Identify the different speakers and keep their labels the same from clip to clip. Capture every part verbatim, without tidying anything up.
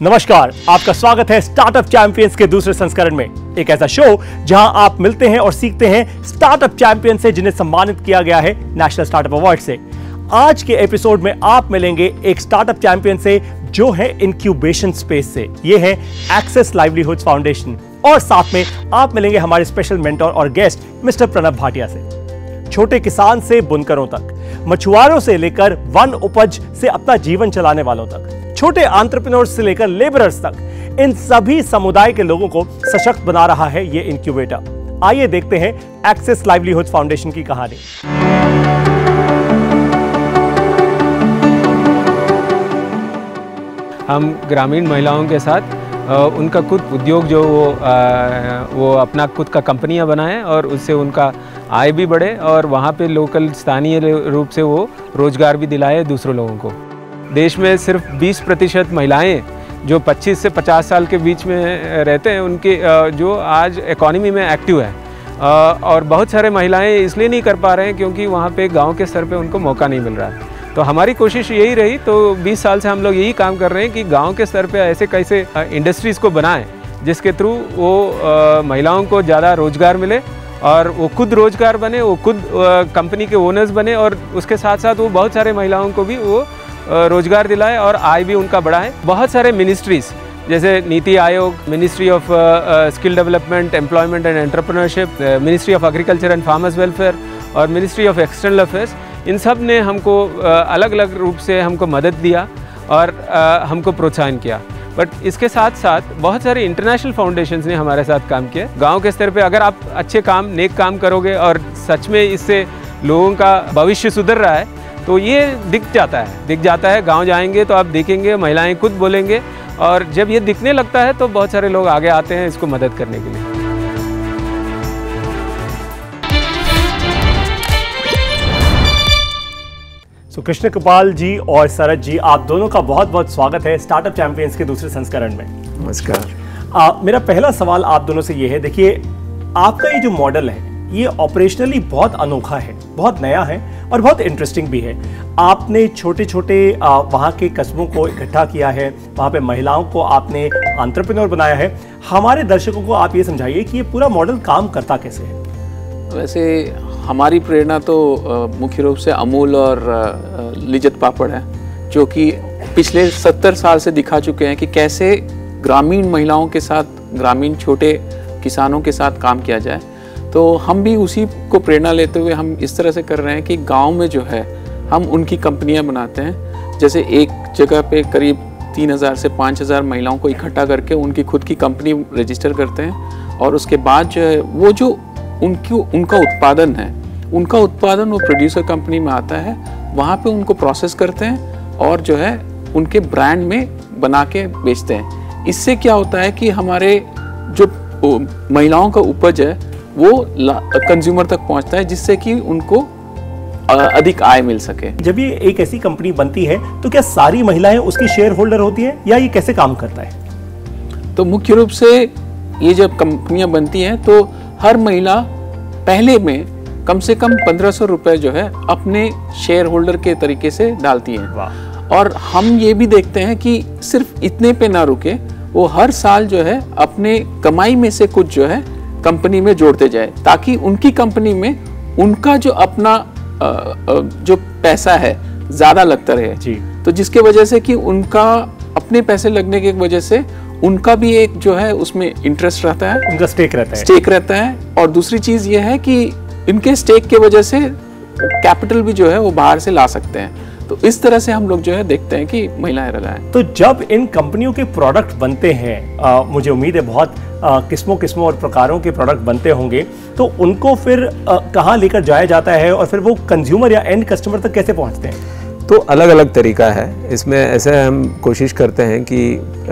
Speaker 1: नमस्कार, आपका स्वागत है स्टार्टअप चैंपियंस के दूसरे संस्करण में। एक ऐसा शो जहां आप मिलते हैं और सीखते हैं स्टार्टअप चैंपियन से जिन्हें सम्मानित किया गया है नेशनल स्टार्टअप अवार्ड से। आज के एपिसोड में आप मिलेंगे एक स्टार्टअप चैंपियन से जो है इंक्यूबेशन स्पेस से। ये है एक्सेस लाइवलीहुड्स फाउंडेशन। और साथ में आप मिलेंगे हमारे स्पेशल मेंटोर और गेस्ट मिस्टर प्रणब भाटिया से। छोटे किसान से बुनकरों तक, मछुआरों से लेकर वन उपज से अपना जीवन चलाने वालों तक, छोटे एंटरप्रेन्योर्स से लेकर लेबरर्स तक, इन सभी समुदाय के लोगों को सशक्त बना रहा है ये इंक्यूबेटर। आइए देखते हैं एक्सेस लाइवलीहुड्स फाउंडेशन की कहानी।
Speaker 2: हम ग्रामीण महिलाओं के साथ उनका खुद उद्योग जो वो वो अपना खुद का कंपनियां बनाएं और उससे उनका आय भी बढ़े और वहाँ पे लोकल स्थानीय रूप से वो रोजगार भी दिलाए दूसरों लोगों को। देश में सिर्फ बीस प्रतिशत महिलाएं जो पच्चीस से पचास साल के बीच में रहते हैं उनके जो आज इकोनॉमी में एक्टिव है, और बहुत सारे महिलाएं इसलिए नहीं कर पा रहे हैं क्योंकि वहाँ पे गांव के स्तर पे उनको मौका नहीं मिल रहा है। तो हमारी कोशिश यही रही, तो बीस साल से हम लोग यही काम कर रहे हैं कि गांव के स्तर पे ऐसे कैसे इंडस्ट्रीज़ को बनाएं जिसके थ्रू वो महिलाओं को ज़्यादा रोज़गार मिले और वो खुद रोज़गार बने, वो खुद कंपनी के ओनर्स बने और उसके साथ साथ वो बहुत सारे महिलाओं को भी वो रोज़गार दिलाए और आय भी उनका बढ़ाए। बहुत सारे मिनिस्ट्रीज़ जैसे NITI Aayog, ministry of skill development, employment and entrepreneurship, ministry of agriculture and farmers welfare और मिनिस्ट्री ऑफ एक्सटर्नल अफेयर्स, इन सब ने हमको अलग अलग रूप से हमको मदद दिया और हमको प्रोत्साहन किया। बट इसके साथ साथ बहुत सारे इंटरनेशनल फाउंडेशंस ने हमारे साथ काम किया। गांव के स्तर पे अगर आप अच्छे काम, नेक काम करोगे और सच में इससे लोगों का भविष्य सुधर रहा है तो ये दिख जाता है दिख जाता है गांव जाएंगे तो आप देखेंगे महिलाएं खुद बोलेंगे, और जब ये दिखने लगता है तो बहुत सारे लोग आगे आते हैं इसको मदद करने के लिए।
Speaker 1: सो कृष्ण कृपाल जी और शरद जी, आप दोनों का बहुत बहुत स्वागत है स्टार्टअप चैंपियंस के दूसरे संस्करण में।
Speaker 2: नमस्कार।
Speaker 1: मेरा पहला सवाल आप दोनों से ये है, देखिए आपका ये जो मॉडल है ये ऑपरेशनली बहुत अनोखा है, बहुत नया है और बहुत इंटरेस्टिंग भी है। आपने छोटे छोटे वहाँ के कस्बों को इकट्ठा किया है, वहाँ पे महिलाओं को आपने एंटरप्रेन्योर बनाया है। हमारे दर्शकों को आप ये समझाइए कि ये पूरा मॉडल काम करता कैसे है।
Speaker 3: वैसे हमारी प्रेरणा तो मुख्य रूप से अमूल और लिज्जत पापड़ है, जो कि पिछले सत्तर साल से दिखा चुके हैं कि कैसे ग्रामीण महिलाओं के साथ, ग्रामीण छोटे किसानों के साथ काम किया जाए। तो हम भी उसी को प्रेरणा लेते हुए हम इस तरह से कर रहे हैं कि गांव में जो है हम उनकी कंपनियां बनाते हैं। जैसे एक जगह पे करीब तीन हज़ार से पाँच हज़ार महिलाओं को इकट्ठा करके उनकी खुद की कंपनी रजिस्टर करते हैं, और उसके बाद जो है वो जो उनकी उनका उत्पादन है, उनका उत्पादन वो प्रोड्यूसर कंपनी में आता है, वहाँ पे उनको प्रोसेस करते हैं और जो है उनके ब्रांड में बना के बेचते हैं। इससे क्या होता है कि हमारे जो महिलाओं का उपज है वो कंज्यूमर तक पहुंचता है, जिससे कि उनको अधिक आय मिल सके।
Speaker 1: जब ये एक ऐसी कंपनी बनती है तो क्या सारी महिलाएं उसकी शेयर होल्डर होती हैं या ये कैसे काम करता है?
Speaker 3: तो मुख्य रूप से ये जब कंपनियां बनती हैं तो हर महिला पहले में कम से कम पंद्रह सौ रुपए जो है अपने शेयर होल्डर के तरीके से डालती हैं। और हम ये भी देखते हैं कि सिर्फ इतने पे ना रुके, वो हर साल जो है अपने कमाई में से कुछ जो है कंपनी में जोड़ते जाए, ताकि उनकी कंपनी में उनका जो अपना जो पैसा है ज़्यादा लगता रहे जी। तो जिसके वजह से कि उनका अपने पैसे लगने की वजह से उनका भी एक जो है उसमें इंटरेस्ट रहता है,
Speaker 1: उनका स्टेक रहता है
Speaker 3: स्टेक रहता है और दूसरी चीज़ ये है कि इनके स्टेक के वजह से कैपिटल भी जो है वो बाहर से ला सकते हैं। तो इस तरह से हम लोग जो है देखते हैं कि महिलाएं लगाएं।
Speaker 1: तो जब इन कंपनियों के प्रोडक्ट बनते हैं, आ, मुझे उम्मीद है बहुत किस्मों किस्मों और प्रकारों के प्रोडक्ट बनते होंगे, तो उनको फिर कहाँ लेकर जाया जाता है और फिर वो कंज्यूमर या एंड कस्टमर तक कैसे पहुँचते हैं?
Speaker 2: तो अलग अलग तरीका है इसमें। ऐसे हम कोशिश करते हैं कि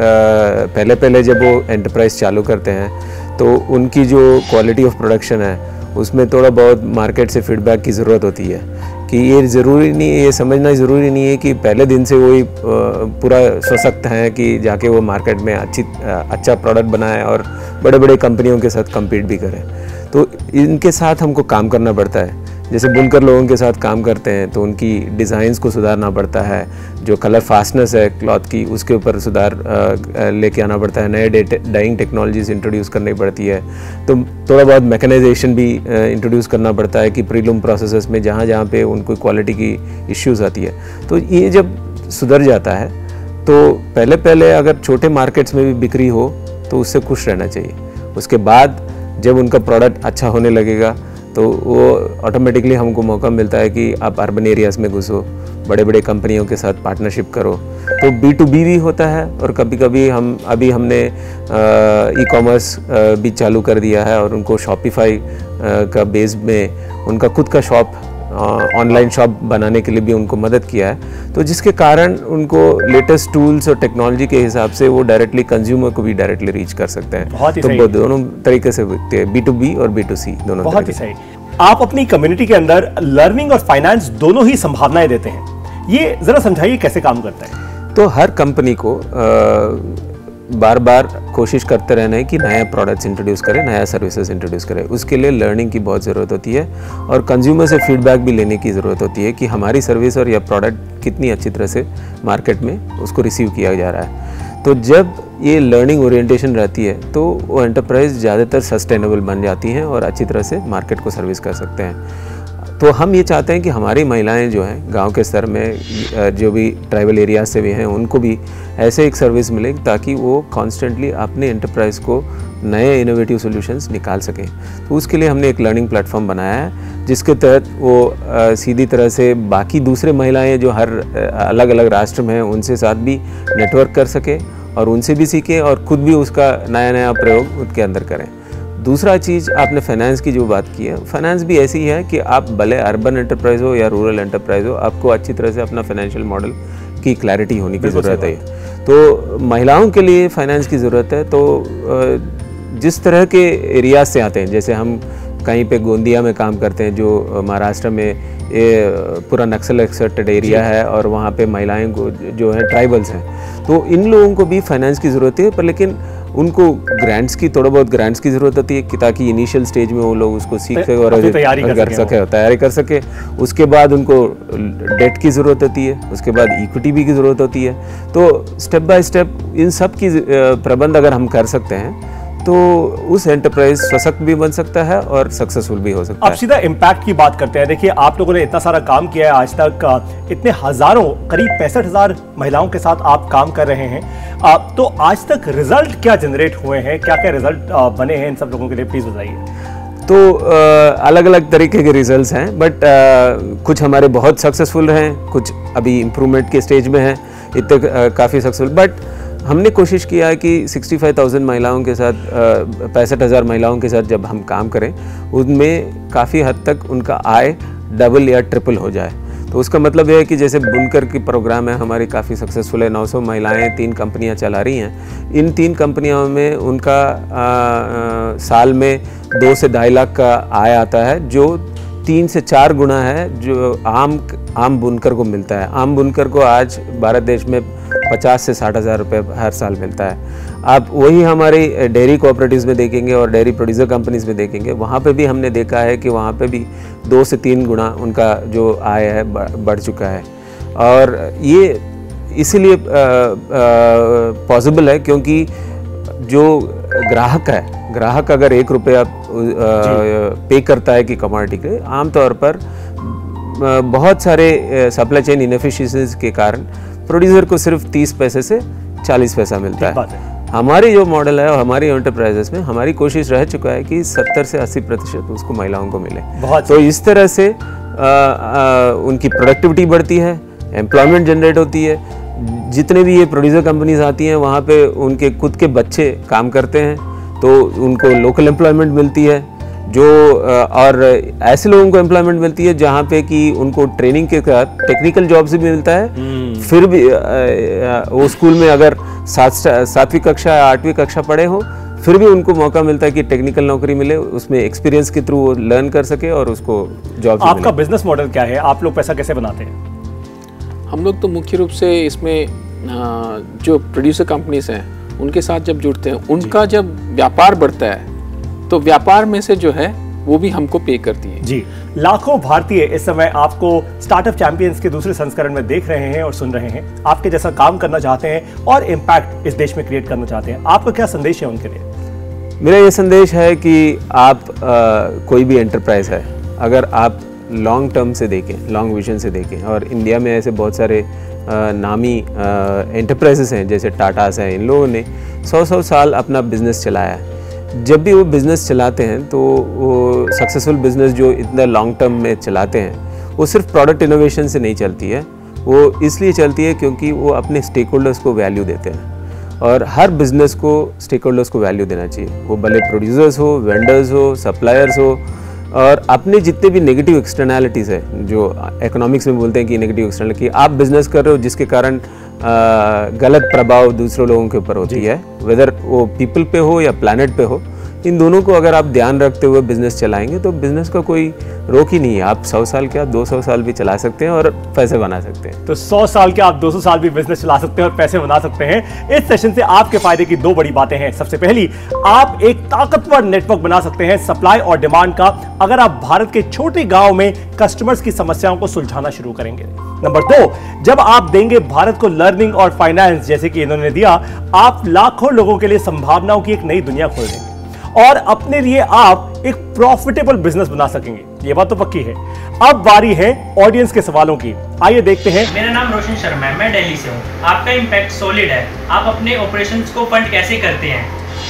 Speaker 2: पहले पहले जब वो एंटरप्राइज चालू करते हैं तो उनकी जो क्वालिटी ऑफ प्रोडक्शन है उसमें थोड़ा बहुत मार्केट से फीडबैक की ज़रूरत होती है कि ये ज़रूरी नहीं है, ये समझना ज़रूरी नहीं है कि पहले दिन से वही पूरा सशक्त हैं कि जाके वो मार्केट में अच्छी अच्छा प्रोडक्ट बनाए और बड़े बड़े कंपनियों के साथ कम्पीट भी करें। तो इनके साथ हमको काम करना पड़ता है। जैसे बुनकर लोगों के साथ काम करते हैं तो उनकी डिज़ाइंस को सुधारना पड़ता है, जो कलर फास्टनेस है क्लॉथ की उसके ऊपर सुधार लेके आना पड़ता है, नए डाइंग टेक्नोलॉजीज इंट्रोड्यूस करनी पड़ती है, तो थोड़ा बहुत मैकेनाइजेशन भी इंट्रोड्यूस करना पड़ता है कि प्रीलूम प्रोसेसेस में जहाँ जहाँ पे उनको क्वालिटी की इश्यूज आती है। तो ये जब सुधर जाता है तो पहले पहले अगर छोटे मार्केट्स में भी बिक्री हो तो उससे खुश रहना चाहिए। उसके बाद जब उनका प्रोडक्ट अच्छा होने लगेगा तो वो ऑटोमेटिकली हमको मौका मिलता है कि आप अर्बन एरियाज़ में घुसो, बड़े बड़े कंपनियों के साथ पार्टनरशिप करो। तो बी टू बी भी होता है और कभी कभी हम अभी हमने ई कॉमर्स भी चालू कर दिया है और उनको शॉपिफाई का बेस में उनका खुद का शॉप ऑनलाइन शॉप बनाने के लिए भी उनको मदद किया है, तो जिसके कारण उनको लेटेस्ट टूल्स और टेक्नोलॉजी के हिसाब से वो डायरेक्टली कंज्यूमर को भी डायरेक्टली रीच कर सकते हैं।
Speaker 1: बहुत ही
Speaker 2: तो
Speaker 1: सही।
Speaker 2: वो दोनों तरीके से बिकते हैं, बी टू बी और बी टू सी दोनों।
Speaker 1: बहुत ही सही। आप अपनी कम्युनिटी के अंदर लर्निंग और फाइनेंस दोनों ही संभावनाएं देते हैं, ये जरा समझाइए कैसे काम करता है।
Speaker 2: तो हर कंपनी को आ, बार बार कोशिश करते रहना है कि नया प्रोडक्ट्स इंट्रोड्यूस करें, नया सर्विसेज इंट्रोड्यूस करें। उसके लिए लर्निंग की बहुत ज़रूरत होती है और कंज्यूमर से फीडबैक भी लेने की ज़रूरत होती है कि हमारी सर्विस और यह प्रोडक्ट कितनी अच्छी तरह से मार्केट में उसको रिसीव किया जा रहा है। तो जब ये लर्निंग ओरिएंटेशन रहती है तो वो एंटरप्राइज ज़्यादातर सस्टेनेबल बन जाती हैं और अच्छी तरह से मार्केट को सर्विस कर सकते हैं। तो हम ये चाहते हैं कि हमारी महिलाएं जो हैं गांव के स्तर में जो भी ट्राइबल एरिया से भी हैं उनको भी ऐसे एक सर्विस मिले ताकि वो कॉन्स्टेंटली अपने एंटरप्राइज को नए इनोवेटिव सॉल्यूशंस निकाल सकें। तो उसके लिए हमने एक लर्निंग प्लेटफॉर्म बनाया है जिसके तहत वो आ, सीधी तरह से बाकी दूसरे महिलाएं जो हर अलग अलग राष्ट्र में हैं उनसे साथ भी नेटवर्क कर सकें और उनसे भी सीखें और ख़ुद भी उसका नया नया प्रयोग उसके अंदर करें। दूसरा चीज़ आपने फाइनेंस की जो बात की है, फाइनेंस भी ऐसी है कि आप भले अर्बन एंटरप्राइज हो या रूरल एंटरप्राइज हो, आपको अच्छी तरह से अपना फाइनेंशियल मॉडल की क्लैरिटी होने की ज़रूरत है। तो महिलाओं के लिए फाइनेंस की ज़रूरत है। तो जिस तरह के एरियाज से आते हैं, जैसे हम कहीं पे गोंदिया में काम करते हैं जो महाराष्ट्र में ये पूरा नक्सल एक्सप्टेड एरिया है और वहाँ पे महिलाएं को जो है ट्राइबल्स हैं, तो इन लोगों को भी फाइनेंस की ज़रूरत है, पर लेकिन उनको ग्रांट्स की थोड़ा बहुत ग्रांट्स की ज़रूरत होती है कि ताकि इनिशियल स्टेज में वो लोग उसको सीख सके और
Speaker 1: तैयारी कर,
Speaker 2: कर सके तैयारी कर सके। उसके बाद उनको डेट की ज़रूरत होती है, उसके बाद इक्विटी भी की ज़रूरत होती है। तो स्टेप बाय स्टेप इन सब की प्रबंध अगर हम कर सकते हैं तो उस एंटरप्राइज सशक्त भी बन सकता है और सक्सेसफुल भी हो सकता है।
Speaker 1: अब सीधा इम्पैक्ट की बात करते हैं। देखिए, आप लोगों ने इतना सारा काम किया है आज तक, इतने हजारों करीब पैंसठ हजार महिलाओं के साथ आप काम कर रहे हैं, तो आज तक रिजल्ट क्या जनरेट हुए हैं, क्या क्या रिजल्ट बने हैं इन सब लोगों के लिए, प्लीज बताइए।
Speaker 2: तो अलग अलग तरीके के रिजल्ट्स हैं, बट कुछ हमारे बहुत सक्सेसफुल हैं, कुछ अभी इम्प्रूवमेंट के स्टेज में हैं, इतने काफ़ी सक्सेसफुल। बट हमने कोशिश किया है कि पैंसठ हज़ार महिलाओं के साथ पैंसठ हज़ार महिलाओं के साथ जब हम काम करें उनमें काफ़ी हद तक उनका आय डबल या ट्रिपल हो जाए। तो उसका मतलब यह है कि जैसे बुनकर की प्रोग्राम है हमारी काफ़ी सक्सेसफुल है, नौ सौ महिलाएं तीन कंपनियां चला रही हैं। इन तीन कंपनियों में उनका आ, आ, साल में दो से ढाई लाख का आय आता है, जो तीन से चार गुना है जो आम आम बुनकर को मिलता है। आम बुनकर को आज भारत देश में पचास से साठ हज़ार रुपये हर साल मिलता है। आप वही हमारी डेयरी कोऑपरेटिव्स में देखेंगे और डेयरी प्रोड्यूसर कंपनीज में देखेंगे, वहाँ पे भी हमने देखा है कि वहाँ पे भी दो से तीन गुना उनका जो आय है बढ़ चुका है। और ये इसीलिए पॉसिबल है क्योंकि जो ग्राहक है, ग्राहक अगर एक रुपया पे करता है कि कमोडिटी के, आमतौर पर बहुत सारे सप्लाई चेन इनएफिशिएंसीज के कारण प्रोड्यूसर को सिर्फ तीस पैसे से चालीस पैसा मिलता है। हमारी जो मॉडल है और हमारी एंटरप्राइजेस में हमारी कोशिश रह चुका है कि सत्तर से अस्सी प्रतिशत उसको महिलाओं को मिले। तो इस तरह से आ, आ, उनकी प्रोडक्टिविटी बढ़ती है, एम्प्लॉयमेंट जनरेट होती है। जितने भी ये प्रोड्यूसर कंपनीज आती हैं वहाँ पे उनके खुद के बच्चे काम करते हैं तो उनको लोकल एम्प्लॉयमेंट मिलती है, जो और ऐसे लोगों को एम्प्लॉयमेंट मिलती है जहाँ पे कि उनको ट्रेनिंग के साथ टेक्निकल जॉब्स भी मिलता है। फिर भी वो स्कूल में अगर सात सातवीं कक्षा या आठवीं कक्षा पढ़े हो फिर भी उनको मौका मिलता है कि टेक्निकल नौकरी मिले, उसमें एक्सपीरियंस के थ्रू वो लर्न कर सके और उसको जॉब।
Speaker 1: आपका बिजनेस मॉडल क्या है, आप लोग पैसा कैसे बनाते हैं?
Speaker 3: हम लोग तो मुख्य रूप से इसमें जो प्रोड्यूसर कंपनीज हैं उनके साथ जब जुड़ते हैं, उनका जब व्यापार बढ़ता है तो व्यापार में से जो है वो भी हमको पे करती है।
Speaker 1: जी। लाखों भारतीय इस समय आपको स्टार्टअप चैंपियंस के दूसरे संस्करण में देख रहे हैं और सुन रहे हैं, आपके जैसा काम करना चाहते हैं और इम्पैक्ट इस देश में क्रिएट करना चाहते हैं। आपका क्या संदेश है उनके लिए?
Speaker 2: मेरा ये संदेश है कि आप आ, कोई भी एंटरप्राइज है, अगर आप लॉन्ग टर्म से देखें, लॉन्ग विजन से देखें, और इंडिया में ऐसे बहुत सारे आ, नामी एंटरप्राइजेस हैं जैसे टाटास हैं, इन लोगों ने सौ सौ साल अपना बिजनेस चलाया है। जब भी वो बिज़नेस चलाते हैं तो वो सक्सेसफुल बिज़नेस जो इतना लॉन्ग टर्म में चलाते हैं, वो सिर्फ प्रोडक्ट इनोवेशन से नहीं चलती है, वो इसलिए चलती है क्योंकि वो अपने स्टेक होल्डर्स को वैल्यू देते हैं। और हर बिज़नेस को स्टेक होल्डर्स को वैल्यू देना चाहिए, वो भले प्रोड्यूसर्स हो, वेंडर्स हो, सप्लायर्स हो, और अपने जितने भी नेगेटिव एक्सटर्नैलिटीज़ है, जो इकोनॉमिक्स में बोलते हैं कि नेगेटिव एक्सटर्नैलिटी, आप बिज़नेस कर रहे हो जिसके कारण गलत प्रभाव दूसरे लोगों के ऊपर होती है, वेदर वो पीपल पे हो या प्लैनेट पे हो, इन दोनों को अगर आप ध्यान रखते हुए बिजनेस चलाएंगे तो बिजनेस का कोई रोक ही नहीं है। आप सौ साल के, आप दो सौ साल भी चला सकते हैं और पैसे बना सकते हैं।
Speaker 1: तो सौ साल के आप दो सौ साल भी बिजनेस चला सकते हैं और पैसे बना सकते हैं। इस सेशन से आपके फायदे की दो बड़ी बातें हैं। सबसे पहली, आप एक ताकतवर नेटवर्क बना सकते हैं सप्लाई और डिमांड का, अगर आप भारत के छोटे गांव में कस्टमर्स की समस्याओं को सुलझाना शुरू करेंगे। नंबर दो, जब आप देंगे भारत को लर्निंग और फाइनेंस जैसे कि इन्होंने दिया, आप लाखों लोगों के लिए संभावनाओं की एक नई दुनिया खोल देंगे और अपने लिए आप एक प्रॉफिटेबल बिजनेस बना सकेंगे। ये बात तो पक्की है। अब बारी है ऑडियंस के सवालों की, आइए देखते हैं।
Speaker 4: मेरा नाम रोशन शर्मा है, मैं दिल्ली से हूँ। आपका इम्पैक्ट सॉलिड है, आप अपने ऑपरेशंस को फंड कैसे करते हैं?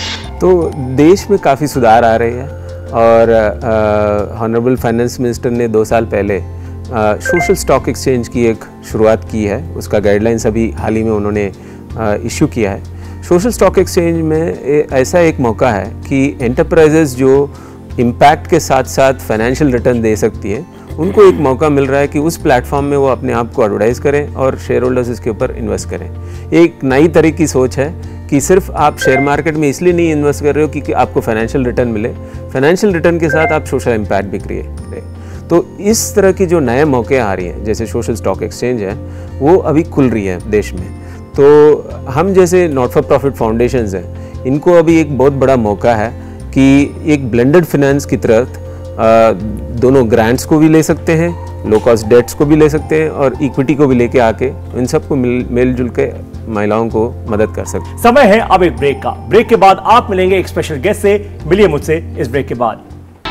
Speaker 2: तो देश में काफ़ी सुधार आ रहे हैं और ऑनरेबल फाइनेंस मिनिस्टर ने दो साल पहले सोशल स्टॉक एक्सचेंज की एक शुरुआत की है। उसका गाइडलाइंस अभी हाल ही में उन्होंने इशू किया है। सोशल स्टॉक एक्सचेंज में ऐसा एक मौका है कि एंटरप्राइजेस जो इम्पैक्ट के साथ साथ फाइनेंशियल रिटर्न दे सकती है, उनको एक मौका मिल रहा है कि उस प्लेटफॉर्म में वो अपने आप को एडवर्टाइज़ करें और शेयर होल्डर्स इसके ऊपर इन्वेस्ट करें। एक नई तरह की सोच है कि सिर्फ आप शेयर मार्केट में इसलिए नहीं इन्वेस्ट कर रहे हो कि आपको फाइनेंशियल रिटर्न मिले, फाइनेंशियल रिटर्न के साथ आप सोशल इम्पैक्ट भी क्रिएट करें। तो इस तरह की जो नए मौके आ रही हैं, जैसे सोशल स्टॉक एक्सचेंज है, वो अभी खुल रही है देश में। तो हम जैसे नॉट फॉर प्रॉफिट फाउंडेशंस हैं, इनको अभी एक बहुत बड़ा मौका है कि एक ब्लेंडेड फाइनेंस की तरह दोनों ग्रांट्स को भी ले सकते हैं, लो कॉस्ट डेट्स को भी ले सकते हैं और इक्विटी को भी लेके आके इन सबको मिल मिलजुल के महिलाओं को मदद कर सकते हैं।
Speaker 1: समय है अब एक ब्रेक का। ब्रेक के बाद आप मिलेंगे एक स्पेशल गेस्ट से। मिलिए मुझसे इस ब्रेक के बाद।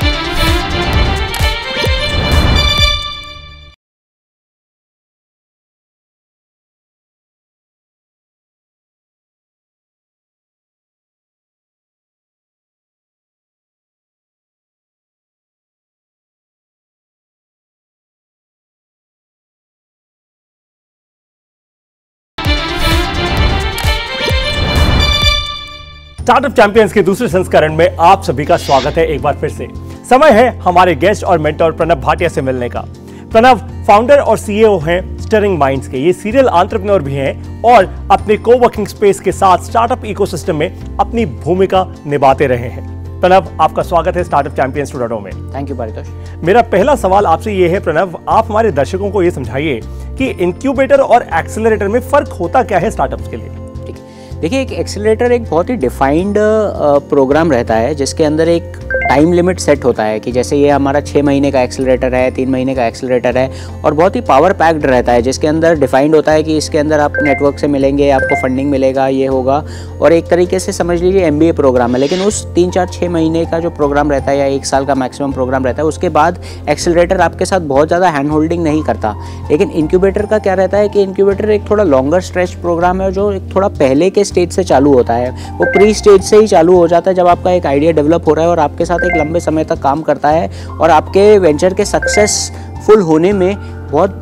Speaker 1: स्टार्टअप चैंपियंस के दूसरे संस्करण में आप सभी का स्वागत है एक बार फिर से। समय है हमारे गेस्ट और मेंटर प्रणव भाटिया से मिलने का। प्रणव फाउंडर और सीईओ हैं स्टिरिंग माइंड्स के। ये सीरियल एंटरप्रेन्योर भी हैं और अपने कोवर्किंग स्पेस के साथ स्टार्टअप इकोसिस्टम में अपनी भूमिका निभाते रहे हैं। प्रणव, आपका स्वागत है स्टार्टअप चैंपियंस टू डॉट में।
Speaker 5: Thank you Paritosh.
Speaker 1: मेरा पहला सवाल आपसे ये है प्रणव, आप हमारे दर्शकों को ये समझाइए कि इंक्यूबेटर और एक्सेलरेटर में फर्क होता क्या है स्टार्टअप्स के लिए?
Speaker 5: देखिए, एक एक्सेलरेटर एक बहुत ही डिफाइंड प्रोग्राम रहता है जिसके अंदर एक टाइम लिमिट सेट होता है कि जैसे ये हमारा छः महीने का एक्सेलरेटर है, तीन महीने का एक्सेलरेटर है और बहुत ही पावर पैक्ड रहता है, जिसके अंदर डिफाइंड होता है कि इसके अंदर आप नेटवर्क से मिलेंगे, आपको फंडिंग मिलेगा, ये होगा। और एक तरीके से समझ लीजिए एमबीए प्रोग्राम है। लेकिन उस तीन चार छः महीने का जो प्रोग्राम रहता है या एक साल का मैक्सिमम प्रोग्राम रहता है, उसके बाद एक्सेलरेटर आपके साथ बहुत ज़्यादा हैंड होल्डिंग नहीं करता। लेकिन इंक्यूबेटर का क्या रहता है कि इंक्यूबेटर एक थोड़ा लॉन्गर स्ट्रेच प्रोग्राम है जो एक थोड़ा पहले के स्टेज से चालू होता है। वो प्री स्टेज से ही चालू हो जाता है जब आपका एक आइडिया डेवलप हो रहा है और आपके साथ एक लंबे समय तक काम करता है और आपके वेंचर के सक्सेसफुल होने में बहुत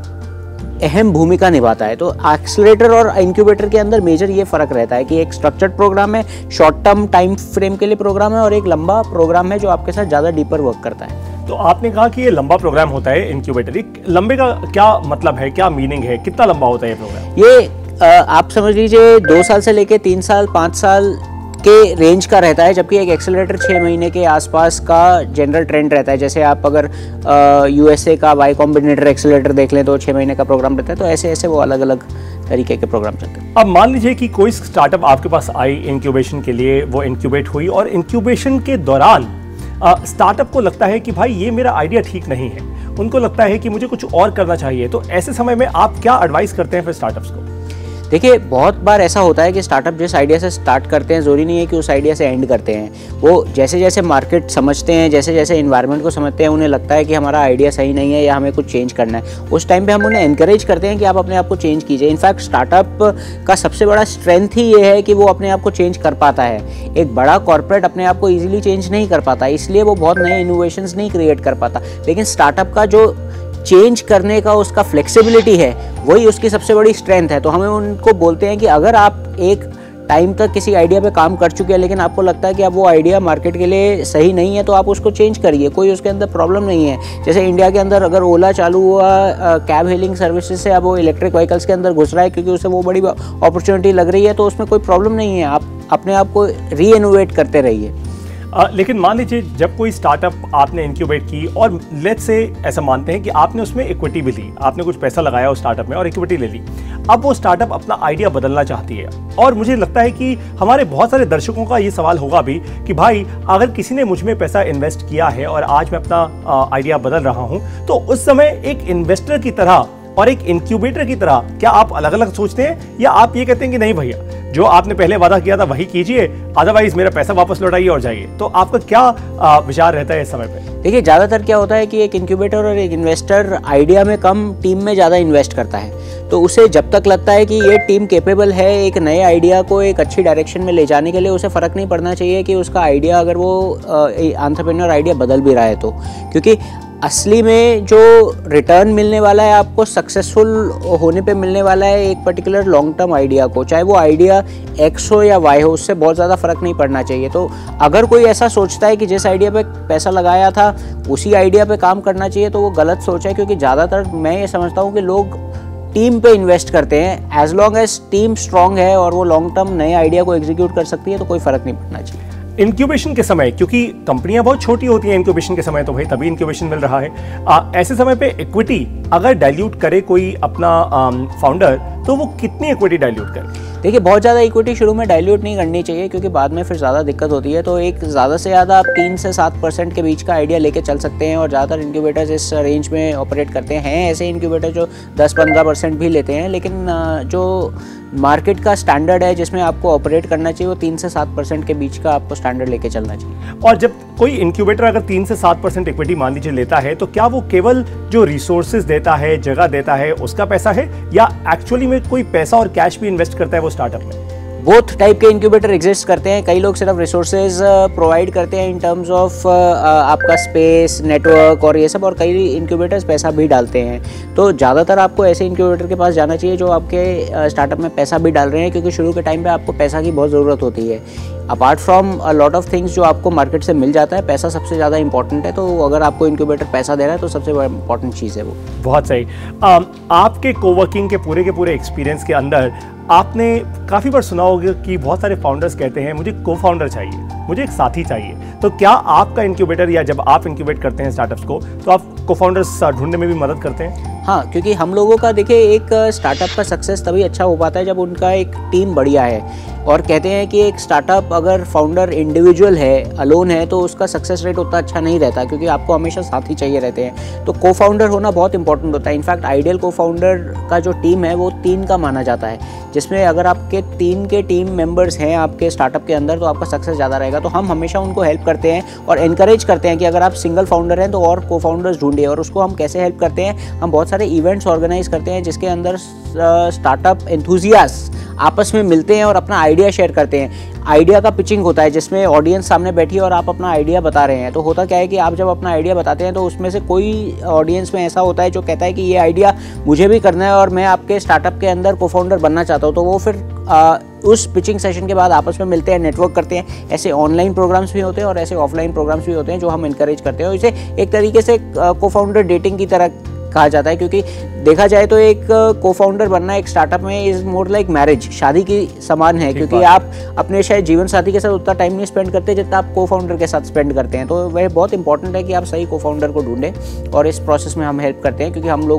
Speaker 5: अहम भूमिका निभाता है। तो एक्सेलरेटर और इंक्यूबेटर के अंदर मेजर ये फ़र्क रहता है कि एक स्ट्रक्चर्ड प्रोग्राम है, शॉर्ट टर्म टाइम फ्रेम के लिए प्रोग्राम है, और एक लंबा प्रोग्राम है जो आपके साथ ज़्यादा डीपर वर्क करता है।
Speaker 1: तो आपने कहा कि ये लंबा प्रोग्राम होता है इंक्यूबेटर, लंबे का क्या मतलब है, क्या मीनिंग है, कितना लंबा होता है ये प्रोग्राम?
Speaker 5: ये आप समझ लीजिए दो साल से लेके तीन साल पाँच साल के रेंज का रहता है, जबकि एक एक्सेलरेटर छः महीने के आसपास का जनरल ट्रेंड रहता है। जैसे आप अगर यूएसए का वाई कॉम्बिनेटर एक्सेलरेटर देख लें तो छः महीने का प्रोग्राम रहता है। तो ऐसे ऐसे वो अलग अलग तरीके के प्रोग्राम चलते हैं।
Speaker 1: अब मान लीजिए कि कोई स्टार्टअप आपके पास आई इंक्यूबेशन के लिए, वो इंक्यूबेट हुई और इंक्यूबेशन के दौरान स्टार्टअप को लगता है कि भाई ये मेरा आइडिया ठीक नहीं है, उनको लगता है कि मुझे कुछ और करना चाहिए, तो ऐसे समय में आप क्या एडवाइस करते हैं फिर स्टार्टअप्स को?
Speaker 5: देखिए, बहुत बार ऐसा होता है कि स्टार्टअप जिस आइडिया से स्टार्ट करते हैं ज़रूरी नहीं है कि उस आइडिया से एंड करते हैं। वो जैसे जैसे मार्केट समझते हैं, जैसे जैसे इन्वायरमेंट को समझते हैं, उन्हें लगता है कि हमारा आइडिया सही नहीं है या हमें कुछ चेंज करना है, उस टाइम पे हम उन्हें एनकरेज करते हैं कि आप अपने आप को चेंज कीजिए। इनफैक्ट स्टार्टअप का सबसे बड़ा स्ट्रेंथ ही ये है कि वो अपने आप को चेंज कर पाता है। एक बड़ा कॉर्पोरेट अपने आप को ईजिली चेंज नहीं कर पाता, इसलिए वो बहुत नए इनोवेशंस नहीं क्रिएट कर पाता। लेकिन स्टार्टअप का जो चेंज करने का उसका फ्लेक्सिबिलिटी है, वही उसकी सबसे बड़ी स्ट्रेंथ है। तो हमें उनको बोलते हैं कि अगर आप एक टाइम तक किसी आइडिया पे काम कर चुके हैं लेकिन आपको लगता है कि अब वो आइडिया मार्केट के लिए सही नहीं है, तो आप उसको चेंज करिए, कोई उसके अंदर प्रॉब्लम नहीं है। जैसे इंडिया के अंदर अगर ओला चालू हुआ कैब हेलिंग सर्विसेज से, अब वो इलेक्ट्रिक व्हीकल्स के अंदर घुस रहा है क्योंकि उसे वो बड़ी अपॉर्चुनिटी लग रही है, तो उसमें कोई प्रॉब्लम नहीं है। आप अपने आप को री इनोवेट करते रहिए।
Speaker 1: आ, लेकिन मान लीजिए जब कोई स्टार्टअप आपने इंक्यूबेट की और लेट्स से ऐसा मानते हैं कि आपने उसमें इक्विटी भी ली, आपने कुछ पैसा लगाया उस स्टार्टअप में और इक्विटी ले ली, अब वो स्टार्टअप अपना आइडिया बदलना चाहती है। और मुझे लगता है कि हमारे बहुत सारे दर्शकों का ये सवाल होगा भी कि भाई अगर किसी ने मुझ में पैसा इन्वेस्ट किया है और आज मैं अपना आइडिया बदल रहा हूँ, तो उस समय एक इन्वेस्टर की तरह और एक इंक्यूबेटर की तरह क्या आप अलग अलग सोचते हैं, या आप ये कहते हैं कि नहीं भैया जो आपने पहले वादा किया था वही कीजिए, अदरवाइज मेरा पैसा वापस लौटाइए और जाइए? तो आपका क्या आ, विचार रहता है इस समय पे?
Speaker 5: देखिए, ज़्यादातर क्या होता है कि एक इंक्यूबेटर और एक इन्वेस्टर आइडिया में कम, टीम में ज़्यादा इन्वेस्ट करता है। तो उसे जब तक लगता है कि ये टीम कैपेबल है एक नए आइडिया को एक अच्छी डायरेक्शन में ले जाने के लिए, उसे फ़र्क नहीं पड़ना चाहिए कि उसका आइडिया, अगर वो एंटरप्रेन्योर आइडिया बदल भी रहा है तो, क्योंकि असली में जो रिटर्न मिलने वाला है आपको, सक्सेसफुल होने पे मिलने वाला है एक पर्टिकुलर लॉन्ग टर्म आइडिया को, चाहे वो आइडिया एक्स हो या वाई हो, उससे बहुत ज़्यादा फ़र्क नहीं पड़ना चाहिए। तो अगर कोई ऐसा सोचता है कि जिस आइडिया पे पैसा लगाया था उसी आइडिया पे काम करना चाहिए, तो वो गलत सोच है। क्योंकि ज़्यादातर मैं ये समझता हूँ कि लोग टीम पे इन्वेस्ट करते हैं। As long as team strong है और वो लॉन्ग टर्म नए आइडिया को एग्जीक्यूट कर सकती है, तो कोई फ़र्क नहीं पड़ना चाहिए।
Speaker 1: इंक्यूबेशन के समय, क्योंकि कंपनियां बहुत छोटी होती हैं इंक्यूबेशन के समय, तो भाई तभी इंक्यूबेशन मिल रहा है, आ, ऐसे समय पे इक्विटी अगर डाइल्यूट करे कोई अपना फाउंडर, तो वो कितनी इक्विटी डाइल्यूट करे?
Speaker 5: देखिए, बहुत ज़्यादा इक्विटी शुरू में डाइल्यूट नहीं करनी चाहिए, क्योंकि बाद में फिर ज़्यादा दिक्कत होती है। तो एक ज़्यादा से ज़्यादा आप तीन से सात परसेंट के बीच का आइडिया लेके चल सकते हैं, और ज़्यादातर इंक्यूबेटर्स इस रेंज में ऑपरेट करते हैं। ऐसे इंक्यूबेटर जो दस पंद्रह परसेंट भी लेते हैं, लेकिन जो मार्केट का स्टैंडर्ड है जिसमें आपको ऑपरेट करना चाहिए, वो तीन से सात परसेंट के बीच का आपको स्टैंडर्ड लेके चलना चाहिए।
Speaker 1: और जब कोई इंक्यूबेटर अगर तीन से सात परसेंट इक्विटी मान लीजिए लेता है, तो क्या वो केवल जो रिसोर्सेज देता है, जगह देता है, उसका पैसा है, या एक्चुअली में कोई पैसा और कैश भी इन्वेस्ट करता है वो स्टार्टअप में?
Speaker 5: बोथ टाइप के इंक्यूबेटर एग्जिस्ट करते हैं। कई लोग सिर्फ रिसोर्सेज प्रोवाइड करते हैं इन टर्म्स ऑफ आपका स्पेस, नेटवर्क और ये सब, और कई इंक्यूबेटर्स पैसा भी डालते हैं। तो ज़्यादातर आपको ऐसे इंक्यूबेटर के पास जाना चाहिए जो आपके स्टार्टअप में पैसा भी डाल रहे हैं, क्योंकि शुरू के टाइम पे आपको पैसा की बहुत ज़रूरत होती है। Apart from a lot of things जो आपको मार्केट से मिल जाता है, पैसा सबसे ज़्यादा इंपॉर्टेंट है। तो अगर आपको इंक्यूबेटर पैसा दे रहा है तो सबसे बड़ा इंपॉर्टेंट चीज़ है वो।
Speaker 1: बहुत सही। आ, आपके कोवर्किंग के पूरे के पूरे एक्सपीरियंस के अंदर आपने काफ़ी बार सुना होगा कि बहुत सारे फाउंडर्स कहते हैं मुझे को फाउंडर चाहिए, मुझे एक साथी चाहिए। तो क्या आपका इंक्यूबेटर, या जब आप इंक्यूबेट करते हैं स्टार्टअप्स को, तो आप को फाउंडर्स ढूंढने में भी मदद करते हैं?
Speaker 5: हाँ, क्योंकि हम लोगों का देखिए, एक स्टार्टअप का सक्सेस तभी अच्छा हो पाता है जब उनका एक टीम बढ़िया है। और कहते हैं कि एक स्टार्टअप अगर फाउंडर इंडिविजुअल है, अलोन है, तो उसका सक्सेस रेट उतना अच्छा नहीं रहता, क्योंकि आपको हमेशा साथी चाहिए रहते हैं। तो को फाउंडर होना बहुत इंपॉर्टेंट होता है। इनफैक्ट आइडियल को फाउंडर का जो टीम है वो तीन का माना जाता है, जिसमें अगर आपके तीन के टीम मेंबर्स हैं आपके स्टार्टअप के अंदर, तो आपका सक्सेस ज़्यादा रहेगा। तो हम हमेशा उनको हेल्प करते हैं और एनकरेज करते हैं कि अगर आप सिंगल फाउंडर हैं तो और को फाउंडर्स ढूंढिए। और उसको हम कैसे हेल्प करते हैं, हम बहुत सारे इवेंट्स ऑर्गेनाइज करते हैं जिसके अंदर स्टार्टअप एंथुसियास्ट आपस में मिलते हैं और अपना आइडिया शेयर करते हैं। आइडिया का पिचिंग होता है जिसमें ऑडियंस सामने बैठी है और आप अपना आइडिया बता रहे हैं। तो होता क्या है कि आप जब अपना आइडिया बताते हैं तो उसमें से कोई ऑडियंस में ऐसा होता है जो कहता है कि ये आइडिया मुझे भी करना है और मैं आपके स्टार्टअप के अंदर को फाउंडर बनना चाहता हूँ। तो वो फिर आ, उस पिचिंग सेशन के बाद आपस में मिलते हैं, नेटवर्क करते हैं। ऐसे ऑनलाइन प्रोग्राम्स भी होते हैं और ऐसे ऑफलाइन प्रोग्राम्स भी होते हैं जो हम इनकरेज करते हैं। और इसे एक तरीके से को फाउंडर डेटिंग की तरह कहा जाता है, क्योंकि देखा जाए तो एक को फाउंडर बनना एक स्टार्टअप में इज मोर लाइक मैरिज, शादी की समान है। क्योंकि आप अपने शायद जीवन साथी के साथ उतना टाइम नहीं स्पेंड करते जितना आप को फाउंडर के साथ स्पेंड करते हैं। तो वह बहुत इंपॉर्टेंट है कि आप सही को फाउंडर को ढूंढें, और इस प्रोसेस में हम हेल्प करते हैं, क्योंकि हम लोग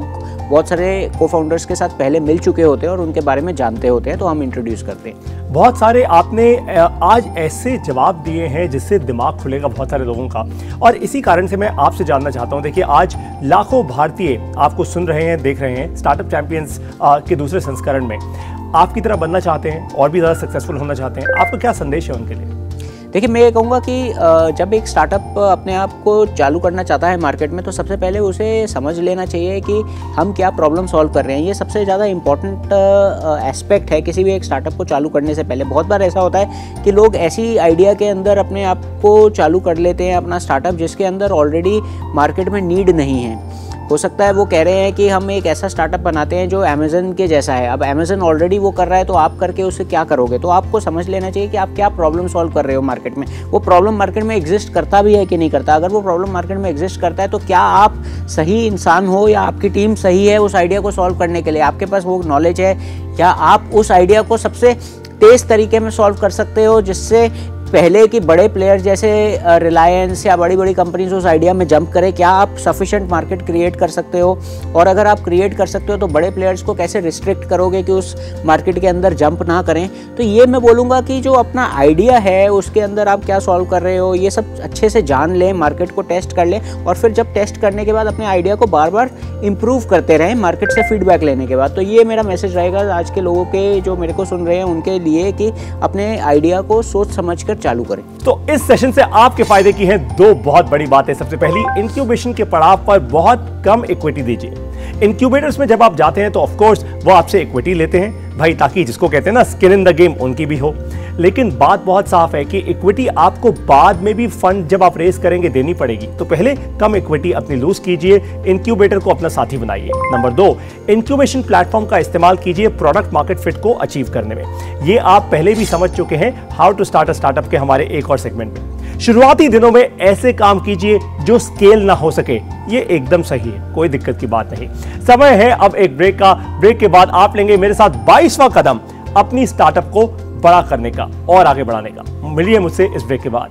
Speaker 5: बहुत सारे को फाउंडर्स के साथ पहले मिल चुके होते हैं और उनके बारे में जानते होते हैं, तो हम इंट्रोड्यूस करते हैं।
Speaker 1: बहुत सारे आपने आज ऐसे जवाब दिए हैं जिससे दिमाग खुलेगा बहुत सारे लोगों का, और इसी कारण से मैं आपसे जानना चाहता हूं। देखिए, आज लाखों भारतीय आपको सुन रहे हैं, देख रहे हैं स्टार्टअप चैंपियंस के दूसरे संस्करण में, आपकी तरह बनना चाहते हैं और भी ज़्यादा सक्सेसफुल होना चाहते हैं, आपका क्या संदेश है उनके लिए?
Speaker 5: देखिए, मैं ये कहूँगा कि जब एक स्टार्टअप अपने आप को चालू करना चाहता है मार्केट में, तो सबसे पहले उसे समझ लेना चाहिए कि हम क्या प्रॉब्लम सॉल्व कर रहे हैं। ये सबसे ज़्यादा इम्पॉर्टेंट एस्पेक्ट है किसी भी एक स्टार्टअप को चालू करने से पहले। बहुत बार ऐसा होता है कि लोग ऐसी आइडिया के अंदर अपने आप को चालू कर लेते हैं अपना स्टार्टअप, जिसके अंदर ऑलरेडी मार्केट में नीड नहीं है। हो सकता है वो कह रहे हैं कि हम एक ऐसा स्टार्टअप बनाते हैं जो अमेज़न के जैसा है। अब अमेज़न ऑलरेडी वो कर रहा है, तो आप करके उससे क्या करोगे? तो आपको समझ लेना चाहिए कि आप क्या प्रॉब्लम सॉल्व कर रहे हो मार्केट में। वो प्रॉब्लम मार्केट में एग्जिस्ट करता भी है कि नहीं करता। अगर वो प्रॉब्लम मार्केट में एग्जिस्ट करता है, तो क्या आप सही इंसान हो या आपकी टीम सही है उस आइडिया को सॉल्व करने के लिए? आपके पास वो नॉलेज है, क्या आप उस आइडिया को सबसे तेज़ तरीके में सॉल्व कर सकते हो, जिससे पहले कि बड़े प्लेयर जैसे रिलायंस या बड़ी बड़ी कंपनीज उस आइडिया में जंप करें? क्या आप सफिशेंट मार्केट क्रिएट कर सकते हो? और अगर आप क्रिएट कर सकते हो, तो बड़े प्लेयर्स को कैसे रिस्ट्रिक्ट करोगे कि उस मार्केट के अंदर जंप ना करें? तो ये मैं बोलूँगा कि जो अपना आइडिया है उसके अंदर आप क्या सॉल्व कर रहे हो, ये सब अच्छे से जान लें, मार्केट को टेस्ट कर लें, और फिर जब टेस्ट करने के बाद अपने आइडिया को बार बार इम्प्रूव करते रहें मार्केट से फीडबैक लेने के बाद। तो ये मेरा मैसेज रहेगा आज के लोगों के, जो मेरे को सुन रहे हैं उनके लिए, कि अपने आइडिया को सोच समझ कर चालू करें।
Speaker 1: तो इस सेशन से आपके फायदे की हैं दो बहुत बड़ी बातें। सबसे पहली, इंक्यूबेशन के पड़ाव पर बहुत कम इक्विटी दीजिए। इंक्यूबेटर्स में जब आप जाते हैं तो ऑफ कोर्स वो आपसे इक्विटी लेते हैं भाई, ताकि जिसको कहते हैं ना स्किन इन द गेम, उनकी भी हो। लेकिन बात बहुत साफ है कि इक्विटी आपको बाद में भी फंड जब आप रेस करेंगे देनी पड़ेगी। तो पहले कम इक्विटी अपनी लूज कीजिए, इंक्यूबेटर को अपना साथी बनाइए। नंबर दो, इंक्यूबेशन प्लेटफॉर्म का इस्तेमाल कीजिए प्रोडक्ट मार्केट फिट को अचीव करने में। ये आप पहले भी समझ चुके हैं how to start a startup के हमारे एक और सेगमेंट में। शुरुआती दिनों में ऐसे काम कीजिए जो स्केल ना हो सके, ये एकदम सही है, कोई दिक्कत की बात नहीं। समय है अब एक ब्रेक का। ब्रेक के बाद आप लेंगे मेरे साथ बाईसवां कदम अपनी स्टार्टअप को बड़ा करने का और आगे बढ़ाने का। मिलिए मुझसे इस ब्रेक के बाद।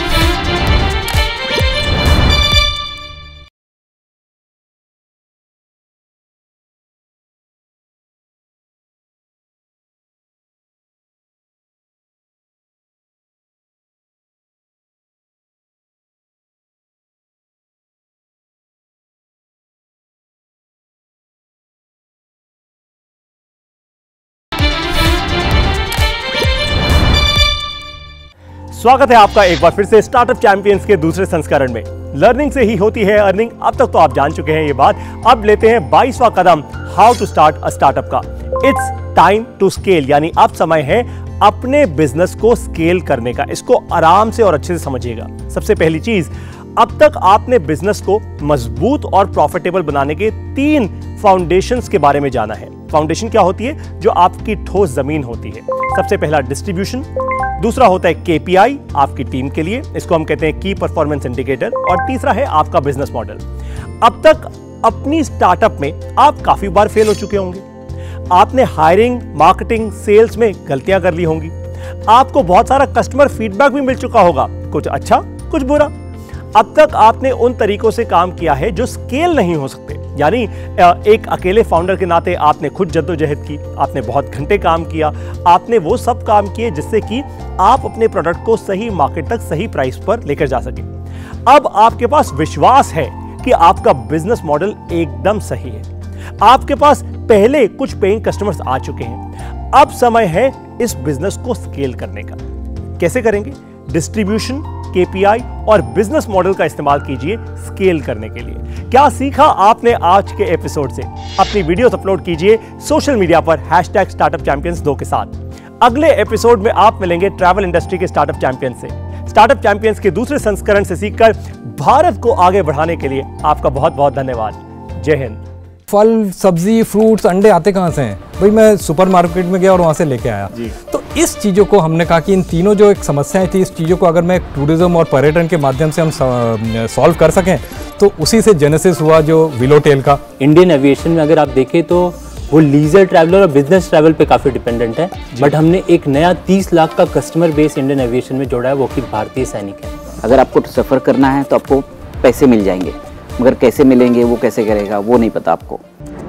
Speaker 1: स्वागत है आपका एक बार फिर से स्टार्टअप चैंपियंस के दूसरे संस्करण में। लर्निंग से ही होती है अर्निंग, अब तक तो आप जान चुके हैं ये बात। अब लेते हैं बाईसवां कदम, how to start a startup का। इट्स टाइम टू स्केल, यानी अब समय है अपने बिजनेस को स्केल करने का। इसको आराम से और अच्छे से समझिएगा। सबसे पहली चीज, अब तक आपने बिजनेस को मजबूत और प्रॉफिटेबल बनाने के तीन फाउंडेशंस के बारे में जाना है। फाउंडेशन क्या होती है? जो आपकी ठोस जमीन होती है। सबसे पहला डिस्ट्रीब्यूशन, दूसरा होता है केपीआई आपकी टीम के लिए, इसको हम कहते हैं की परफॉर्मेंस इंडिकेटर, और तीसरा है आपका बिजनेस मॉडल। अब तक अपनी स्टार्टअप में आप काफी बार फेल हो चुके होंगे। आपने हायरिंग, मार्केटिंग, सेल्स में गलतियां कर ली होंगी। आपको बहुत सारा कस्टमर फीडबैक भी मिल चुका होगा, कुछ अच्छा कुछ बुरा। अब तक आपने उन तरीकों से काम किया है जो स्केल नहीं हो सकते, यानी एक अकेले फाउंडर के नाते आपने खुद जद्दोजहद की, आपने बहुत घंटे काम किया, आपने वो सब काम किए जिससे कि आप अपने प्रोडक्ट को सही मार्केट तक सही प्राइस पर लेकर जा सके। अब आपके पास विश्वास है कि आपका बिजनेस मॉडल एकदम सही है। आपके पास पहले कुछ पेइंग कस्टमर्स आ चुके हैं। अब समय है इस बिजनेस को स्केल करने का। कैसे करेंगे? डिस्ट्रीब्यूशन, केपीआई और बिजनेस मॉडल का इस्तेमाल कीजिए स्केल करने के लिए। क्या सीखा आपने आज के एपिसोड से? अपनी वीडियोस अपलोड कीजिए सोशल मीडिया पर हैशटैग स्टार्टअप चैंपियंस दो के साथ। अगले एपिसोड में आप मिलेंगे ट्रैवल इंडस्ट्री के स्टार्टअप चैंपियन से। स्टार्टअप चैंपियंस के दूसरे संस्करण से सीखकर भारत को आगे बढ़ाने के लिए आपका बहुत बहुत धन्यवाद। जय हिंद।
Speaker 6: फल, सब्जी, फ्रूट्स, अंडे आते कहाँ से हैं भाई? मैं सुपरमार्केट में गया और वहाँ से लेके आया। तो इस चीज़ों को हमने कहा कि इन तीनों जो एक समस्याएं थी, इस चीज़ों को अगर मैं टूरिज्म और पर्यटन के माध्यम से हम सॉल्व कर सकें, तो उसी से जेनेसिस हुआ जो विलोटेल का।
Speaker 7: इंडियन एविएशन में अगर आप देखें तो वो लीजर ट्रैवलर और बिजनेस ट्रैवल पे काफ़ी डिपेंडेंट है, बट हमने एक नया तीस लाख का कस्टमर बेस इंडियन एविएशन में जोड़ा है, वो कि भारतीय सैनिक है।
Speaker 8: अगर आपको सफ़र करना है तो आपको पैसे मिल जाएंगे, मगर कैसे मिलेंगे, वो कैसे करेगा, वो नहीं पता आपको।